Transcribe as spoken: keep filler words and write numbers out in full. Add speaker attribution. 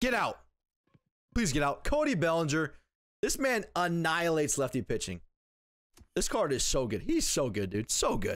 Speaker 1: Get out. Please get out. Cody Bellinger. This man annihilates lefty pitching. This card is so good. He's so good, dude. So good.